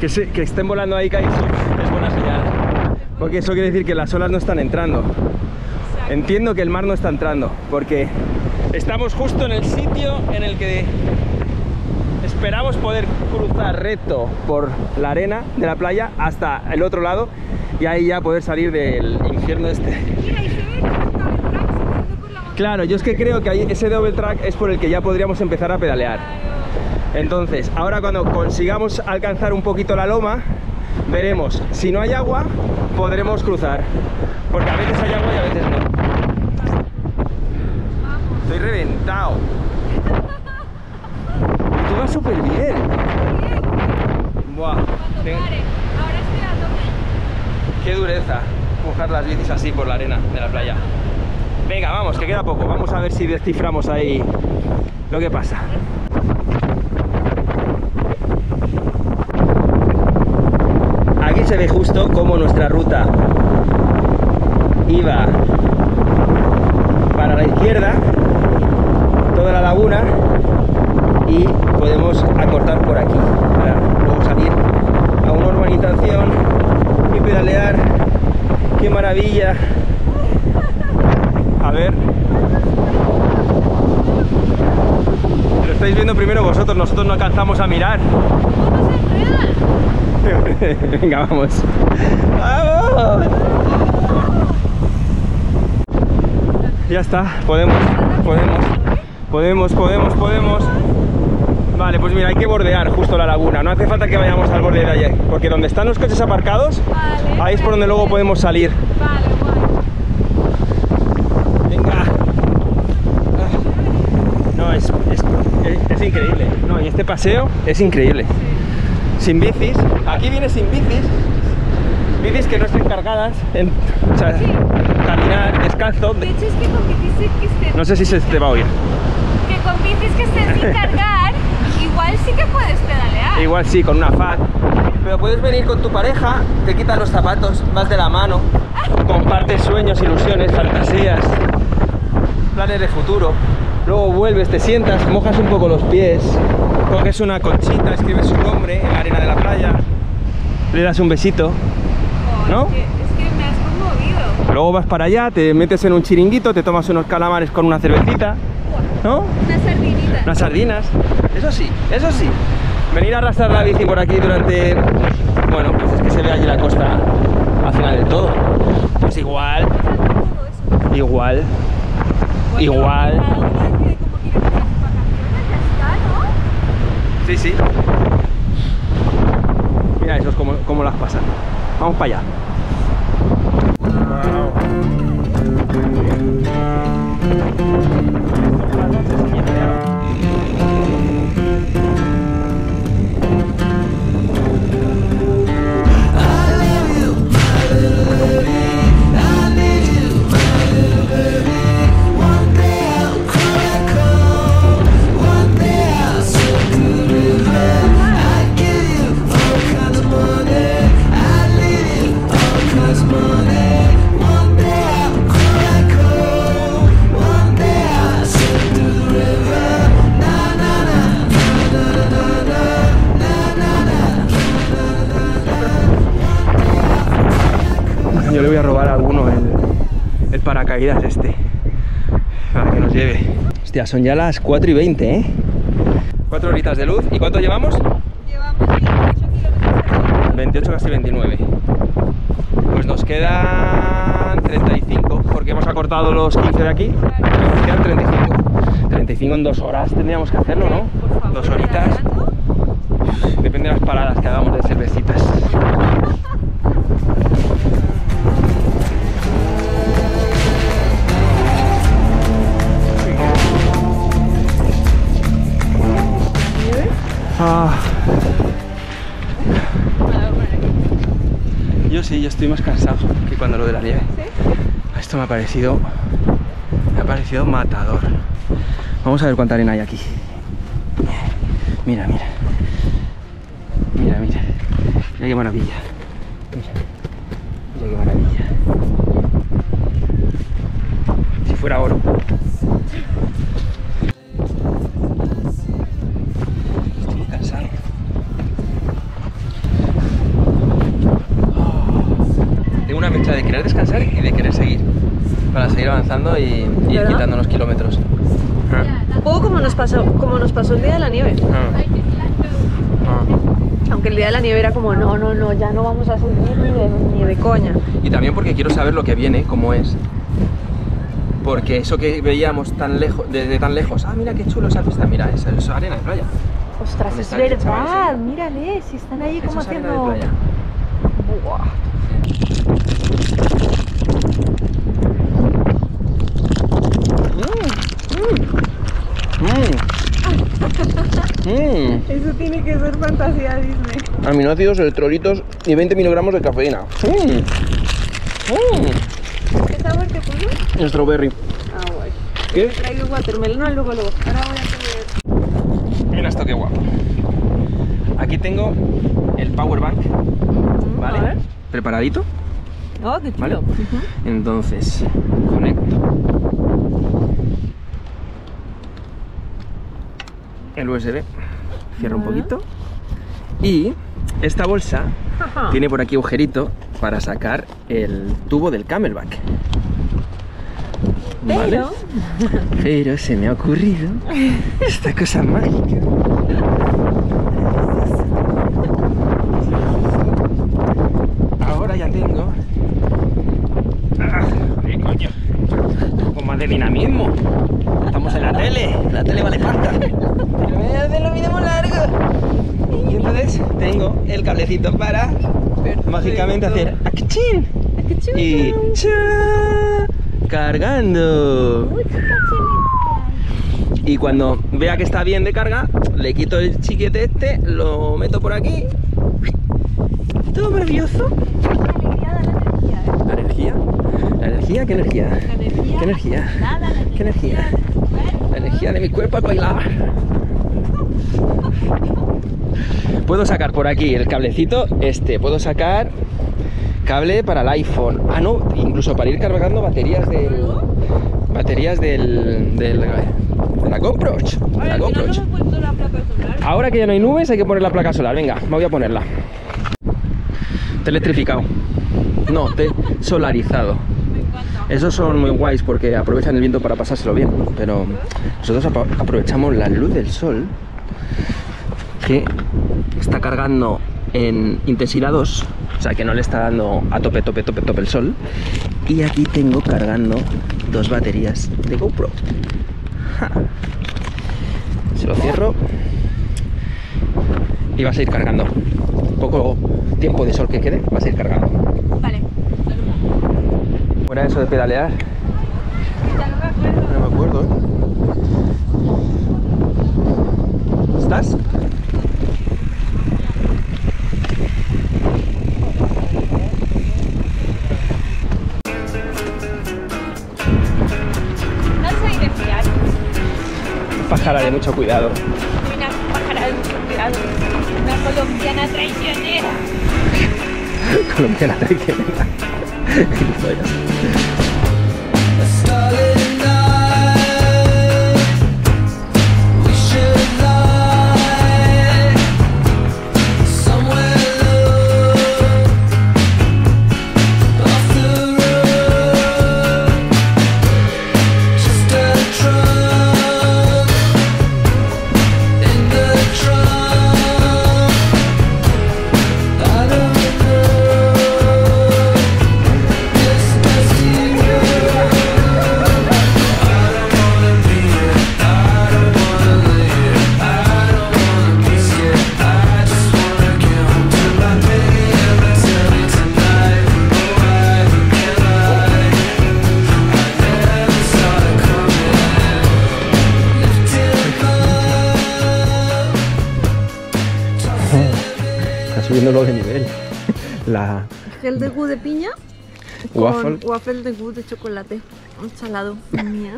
Que estén volando ahí kitesurf es buena señal, porque eso quiere decir que las olas no están entrando. Entiendo que el mar no está entrando, porque estamos justo en el sitio en el que esperamos poder cruzar recto por la arena de la playa hasta el otro lado y ahí ya poder salir del infierno este. Mira, y se ve el double track subiendo por la montaña. Claro, yo es que creo que ahí ese double track es por el que ya podríamos empezar a pedalear. Entonces, ahora cuando consigamos alcanzar un poquito la loma, veremos. Si no hay agua, podremos cruzar, porque a veces hay agua y a veces no. Estoy reventado. Y tú vas súper bien. Buah. Cuando pare, ahora estoy a tope. Qué dureza empujar las bicis así por la arena de la playa. Venga, vamos, que queda poco. Vamos a ver si desciframos ahí lo que pasa. Aquí se ve justo cómo nuestra ruta iba para la izquierda, toda la laguna, y podemos acortar por aquí para luego salir a una urbanización y pedalear. ¡Qué maravilla! A ver, lo estáis viendo primero vosotros, nosotros no alcanzamos a mirar. Venga, vamos. ¡Vamos! Ya está, podemos. Vale, pues mira, hay que bordear justo la laguna. No hace falta que vayamos al borde de ayer, porque donde están los coches aparcados, Vale, ahí es por donde luego podemos salir. Vale, guay. Venga. No, es increíble. No, y este paseo es increíble. Sin bicis, aquí vienes sin bicis que no estén cargadas, o sea, caminar descalzo. De hecho es que con bicis que estén... No sé si se te va a oír. Que con bicis que estén sin cargar, igual sí que puedes pedalear. Igual sí, con una FAD. Pero puedes venir con tu pareja, te quitas los zapatos, vas de la mano, compartes sueños, ilusiones, fantasías, planes de futuro. Luego vuelves, te sientas, mojas un poco los pies, coges una conchita, escribes su nombre en la arena de la playa, le das un besito, ¿no? Es que me has conmovido. Luego vas para allá, te metes en un chiringuito, te tomas unos calamares con una cervecita, ¿no? Unas sardinitas. Unas sardinas. Eso sí. Venir a arrastrar la bici por aquí durante... Bueno, pues es que se ve allí la costa al final del todo. Pues igual. Sí. Mira esos cómo las pasan. Vamos para allá. Yo le voy a robar a alguno el paracaídas este, para que nos lleve. Hostia, son ya las 4:20, ¿eh? 4 horitas de luz. ¿Y cuánto llevamos? Llevamos 28 kilómetros. 28, casi 29. Pues nos quedan 35, porque hemos acortado los 15 de aquí. Nos quedan 35. 35 en 2 horas tendríamos que hacerlo, ¿no? Por favor, 2 horitas. Depende de las paradas que hagamos de cervecitas. Yo estoy más cansado que cuando lo de la nieve. ¿Sí? Esto me ha parecido matador. Vamos a ver cuánta arena hay aquí. Mira qué maravilla. Mira qué maravilla. Si fuera oro. Estoy muy cansado. querer descansar y de querer seguir. Para seguir avanzando y ir quitando los kilómetros. Un poco como nos pasó el día de la nieve. Aunque el día de la nieve era como, no, ya no vamos a subir ni de coña. Y también porque quiero saber lo que viene, cómo es. Porque eso que veíamos tan lejos, desde tan lejos, ah, mira qué chulo esa pista, mira, eso es arena de playa. Ostras, es verdad, mírale, si están ahí como haciendo... Arena de playa. Buah. Eso tiene que ser fantasía Disney. Aminoácidos, electrolitos y 20 miligramos de cafeína. ¿Qué sabor te puso? Strawberry. Ah, guay. ¿Qué? Traigo watermelon, luego. Ahora voy a comer. Mira esto qué guapo. Aquí tengo el power bank, ¿vale? A ver. Preparadito, Oh, qué chulo. ¿vale? Entonces, conecto el USB, cierro un poquito y esta bolsa tiene por aquí agujerito para sacar el tubo del Camelback. ¿Vale? Pero se me ha ocurrido esta cosa mágica. Ahora ya tengo... ¡Qué coño! Un poco más de dinamismo. Estamos en la tele vale pasta. Pero me hace lo mismo largo. Y entonces tengo el cablecito para mágicamente hacer ¡achín! Y ¡cha! Cargando. Y cuando vea que está bien de carga, le quito el chiquete este, lo meto por aquí. Todo maravilloso. ¿La energía? ¿La energía? ¿Qué energía? ¿Qué energía? ¿Qué energía? La energía de mi cuerpo al bailar. Puedo sacar por aquí el cablecito este, puedo sacar cable para el iPhone. Ah, no, incluso para ir cargando baterías de la GoPro. Ahora que ya no hay nubes hay que poner la placa solar. Venga, me voy a ponerla. Te he electrificado. No, te he solarizado. Esos son muy guays porque aprovechan el viento para pasárselo bien. Pero nosotros aprovechamos la luz del sol, que está cargando en intensidad 2, o sea que no le está dando a tope el sol. Y aquí tengo cargando 2 baterías de GoPro. ¡Ja! Se lo cierro y va a seguir cargando. Poco tiempo de sol que quede, va a seguir cargando. Vale. ¿Cómo era eso de pedalear? No me acuerdo, ¿eh? ¿Estás? No soy de fiar. Pájara de mucho cuidado. Soy una pájara de mucho cuidado. Una colombiana traicionera. Colombiana traicionera. Subiéndolo de nivel. La Gel de gu de piña waffle. con waffle de gu de chocolate. Un salado. Miam.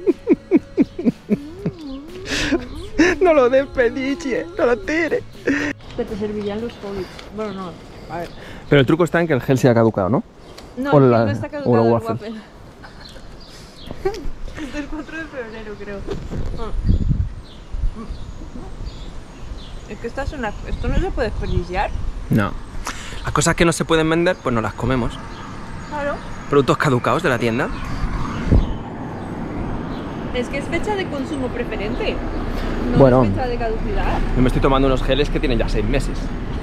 No lo desperdicie, no lo tires. Que te servirían los hobbits. Bueno, no. A ver. Pero el truco está en que el gel se ha caducado, ¿no? No, O el la- gel no está o caducado la el waffle. waffle. Es del 4 de febrero, creo. Es que esto no se puede desperdiciar. No. Las cosas que no se pueden vender, pues no las comemos. Claro. productos caducados de la tienda. Es que es fecha de consumo preferente. No Bueno. es fecha de caducidad. Yo me estoy tomando unos geles que tienen ya 6 meses.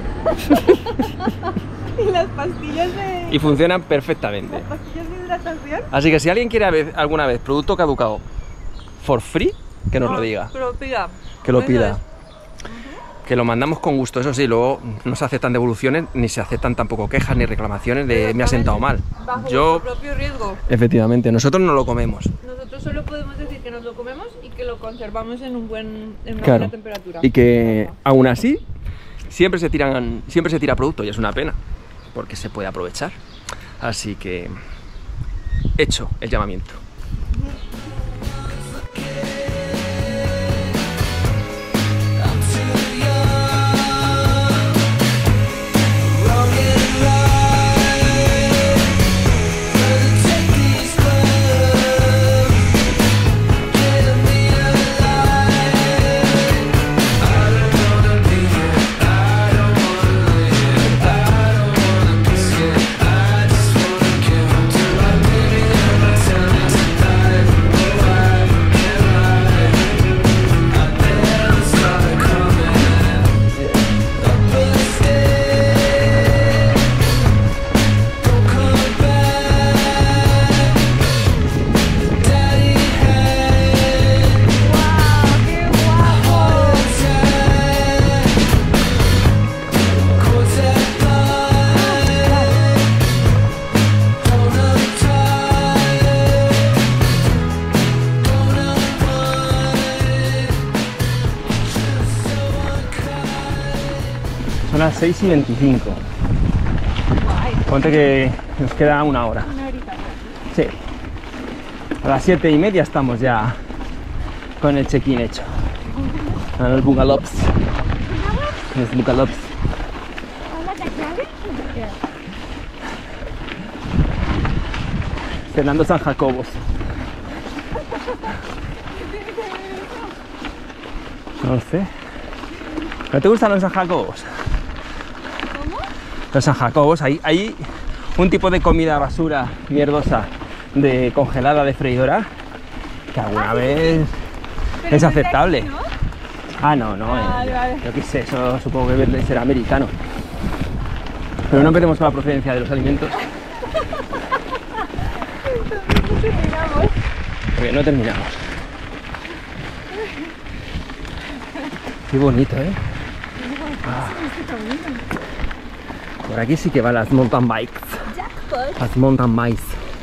Y las pastillas de... Y funcionan perfectamente. pastillas de hidratación. Así que si alguien quiere alguna vez producto caducado for free, que nos lo diga. Que lo pida. Que lo Eso pida. es. Que lo mandamos con gusto, eso sí, luego no se aceptan devoluciones, ni se aceptan tampoco quejas ni reclamaciones de me ha sentado mal. Bajo Yo, nuestro propio riesgo. efectivamente, nosotros no lo comemos. Nosotros solo podemos decir que nos lo comemos y que lo conservamos en una Claro. buena temperatura. Y que aún así siempre se tira producto y es una pena, porque se puede aprovechar. Así que hecho el llamamiento. Son las 6:25. Ponte que nos queda una hora. Una horita. Sí. A las 7:30 estamos ya con el check-in hecho. En el Bugalops. Los Bugalops. Fernando San Jacobos. No lo sé. ¿No te gustan los San Jacobos? ¿Cómo? Los San Jacobos, hay un tipo de comida basura mierdosa de congelada de freidora que alguna vez Pero es no de aceptable. aquí, ¿no? Ah, no, no, Vale, vale. yo qué sé, eso supongo que debe ser americano. Pero no empecemos con la procedencia de los alimentos. Terminamos. Porque no terminamos. Qué bonito, ¿eh? Ah. Por aquí sí que van las mountain bikes. Jackpot. Las mountain bikes.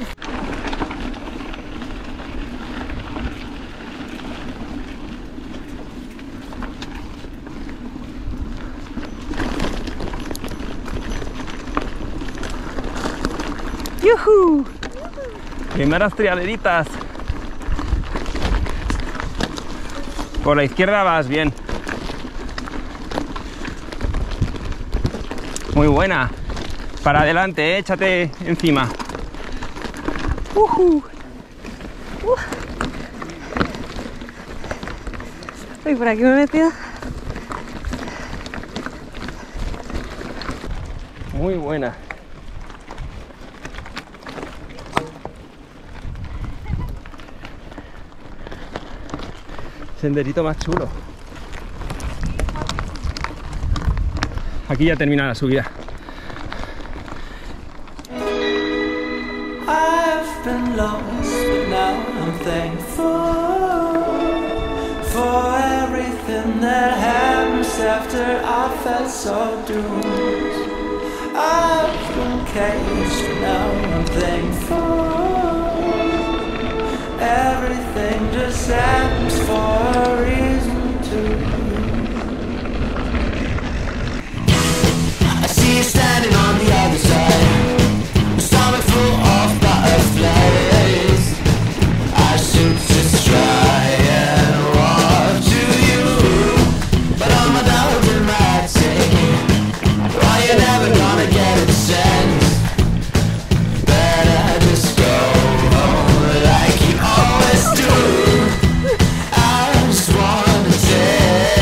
¡Yujú! Primeras trialeritas. Por la izquierda vas bien. Muy buena. Para adelante, échate encima. Uy, por aquí me he metido. Muy buena. Senderito más chulo. Aquí ya termina la subida. I've been lost, but now I'm thankful for everything that happens after I felt so doomed. I've been caged, but now I'm thankful. Everything just happens for a reason too. I see you standing on the other side, stomach full of butterflies. I should just try and walk to you, but I'm a diplomatic. Why you never gonna get a sense? Better just go home like you always do. I just wanna take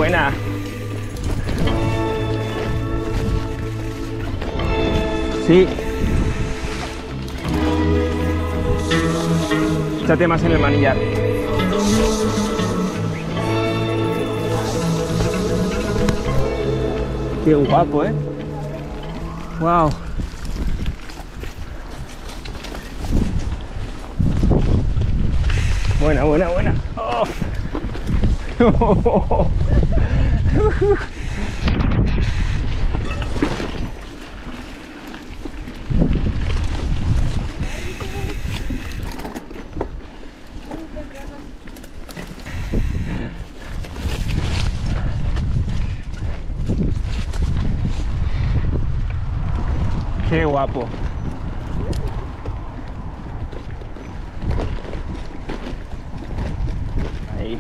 Buena. Sí. Échate más en el manillar. Qué guapo, ¿eh? Wow. Buena, buena, buena. Oh. Qué guapo. Ahí.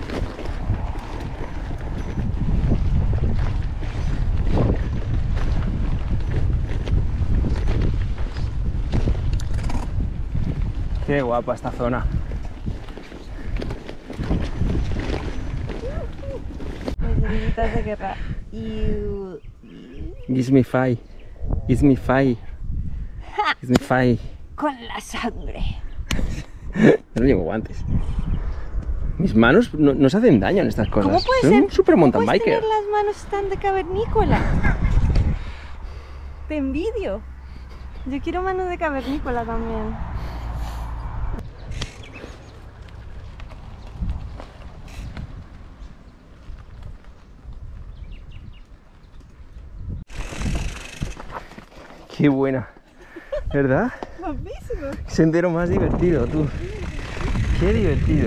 Qué guapa esta zona. Las de guerra. Gives me five. Gives me five. Gives me five. Con la sangre. No llevo guantes. Mis manos no se hacen daño en estas cosas. ¿Cómo puede Soy ser? un super mountain ¿Cómo puedes biker. tener las manos tan de cavernícola? Te envidio. Yo quiero manos de cavernícola también. Qué buena. ¿Verdad? Guapísimo. Sendero más divertido, tú. Qué divertido.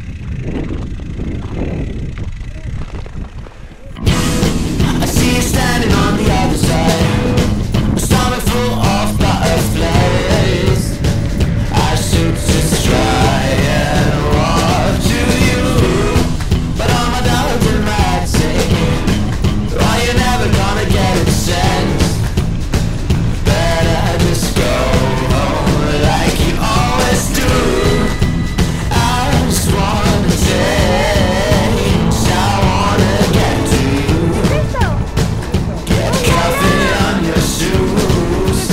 I see you standing on the other side, a stomach full of butterflies. I should just try and walk to you, but all my dogs are mad saying, oh, you're never gonna get a sense. Better just go home like you always do. I just wanna change, I wanna get to you. Get coffee on your shoes.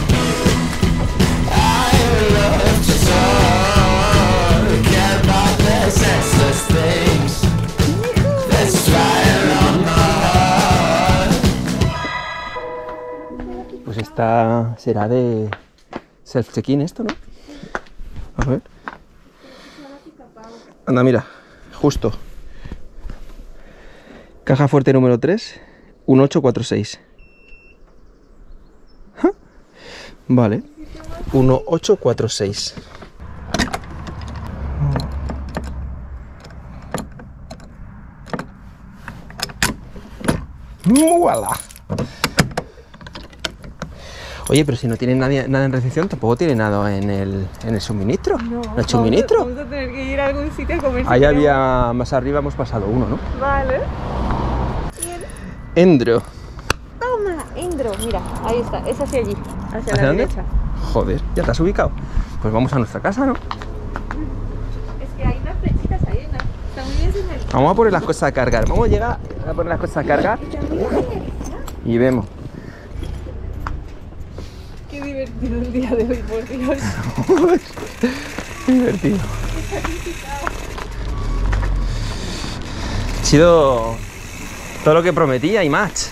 I love to talk about the senseless things that's flying on my heart. Pues esta será de self-check-in esto, ¿no? A ver. Anda, mira, justo. Caja fuerte número 3, 1846. ¿Ah? Vale. 1846. ¡Voilà! Oye, pero si no tiene nada en recepción, tampoco tiene nada en el suministro. ¿No hay suministro? Vamos a tener que ir a algún sitio a comer. Ahí había, más arriba hemos pasado uno, ¿no? Vale. Endro. Toma, Endro. Mira, ahí está. Es hacia allí. Hacia ¿Hacia la dónde? derecha. Joder, ¿ya te has ubicado? Pues vamos a nuestra casa, ¿no? Es que hay unas flechitas ahí, ¿no? Está muy bien señalado. Vamos a poner las cosas a cargar. Vamos a llegar a poner las cosas a cargar y vemos. Qué divertido el día de hoy, por Dios. Qué divertido. Ha sido todo lo que prometía y más.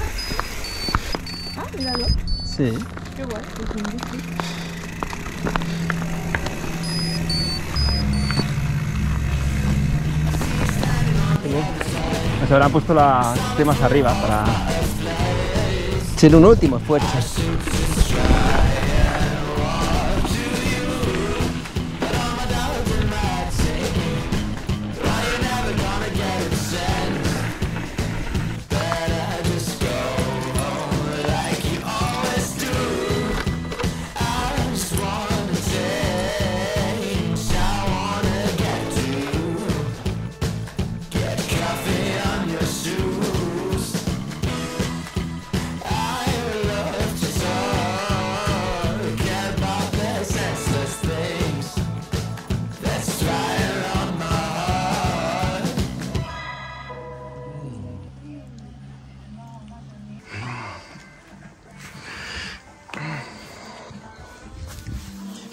Ah, míralo. Sí. Qué guay. Nos habrán puesto las temas arriba para ser un último esfuerzo.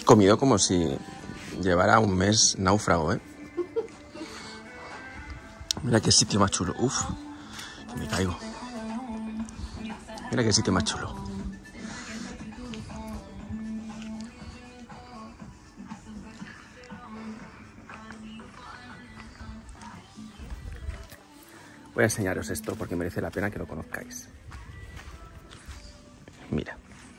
comido como si llevara un mes náufrago, ¿eh? Mira qué sitio más chulo. Uf, que me caigo. Mira qué sitio más chulo. Voy a enseñaros esto porque merece la pena que lo conozcáis. Mira.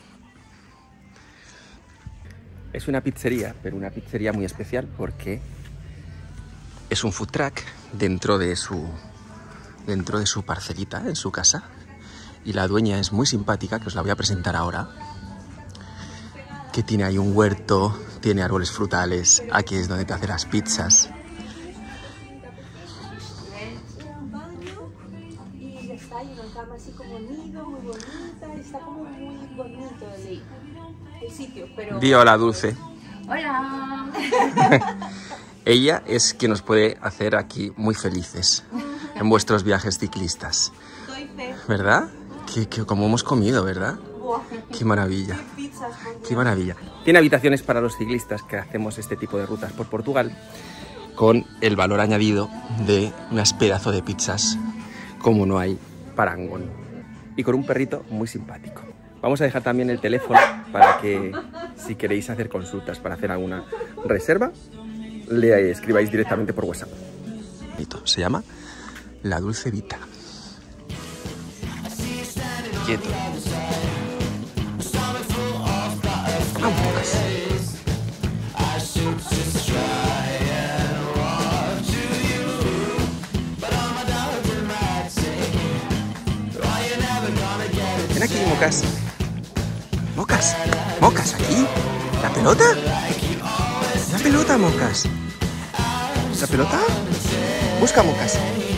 Es una pizzería, pero una pizzería muy especial porque es un food truck dentro de su parcelita, en su casa. Y la dueña es muy simpática, que os la voy a presentar ahora. Que tiene ahí un huerto, tiene árboles frutales, aquí es donde te hace las pizzas. Y está en una cama así como nido, muy bonita, está como muy bonito el sitio, pero... Di hola, Dulce. Hola. Ella es quien nos puede hacer aquí muy felices en vuestros viajes ciclistas. Soy fe. ¿Verdad? Que como hemos comido, ¿verdad? Qué maravilla. Qué maravilla. Tiene habitaciones para los ciclistas que hacemos este tipo de rutas por Portugal, con el valor añadido de unas pedazos de pizzas como no hay parangón. Y con un perrito muy simpático. Vamos a dejar también el teléfono para que, si queréis hacer consultas para hacer alguna reserva, le escribáis directamente por WhatsApp. Se llama La Dulce Vita. Quieto. Vámonos. Ven aquí, Mocas. Mocas. Mocas, aquí. ¿La pelota? ¿La pelota, Mocas? ¿La pelota? Busca, Mocas.